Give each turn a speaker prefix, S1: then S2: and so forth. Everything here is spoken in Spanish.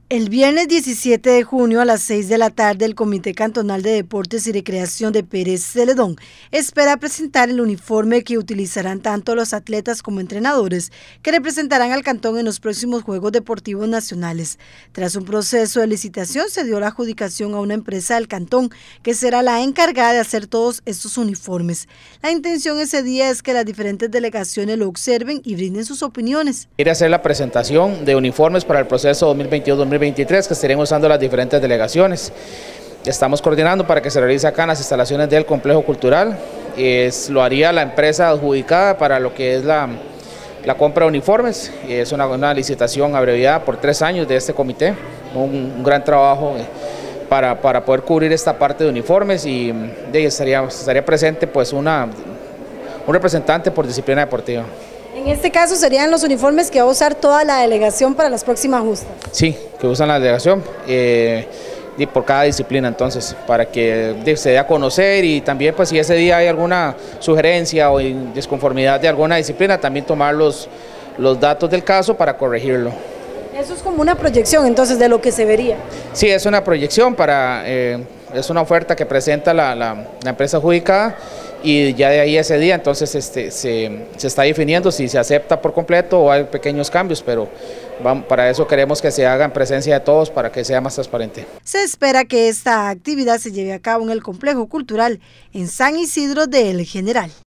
S1: El viernes 17 de junio a las 6 de la tarde, el Comité Cantonal de Deportes y Recreación de Pérez Celedón espera presentar el uniforme que utilizarán tanto los atletas como entrenadores que representarán al cantón en los próximos Juegos Deportivos Nacionales. Tras un proceso de licitación, se dio la adjudicación a una empresa del cantón que será la encargada de hacer todos estos uniformes. La intención ese día es que las diferentes delegaciones lo observen y brinden sus opiniones.
S2: Quiere hacer la presentación de uniformes para el proceso 2022-2023 que estarán usando las diferentes delegaciones. Estamos coordinando para que se realice acá en las instalaciones del complejo cultural. Lo haría la empresa adjudicada para lo que es la compra de uniformes. Es una licitación abreviada por 3 años de este comité, un gran trabajo para poder cubrir esta parte de uniformes y estaría presente pues un representante por disciplina deportiva.
S1: En este caso serían los uniformes que va a usar toda la delegación para las próximas justas.
S2: Sí, que usan la delegación y por cada disciplina, entonces, para que se dé a conocer y también pues si ese día hay alguna sugerencia o disconformidad de alguna disciplina, también tomar los datos del caso para corregirlo.
S1: Eso es como una proyección entonces de lo que se vería.
S2: Sí, es una proyección es una oferta que presenta la empresa adjudicada y ya de ahí ese día entonces se está definiendo si se acepta por completo o hay pequeños cambios, pero para eso queremos que se haga en presencia de todos para que sea más transparente.
S1: Se espera que esta actividad se lleve a cabo en el complejo cultural en San Isidro de El General.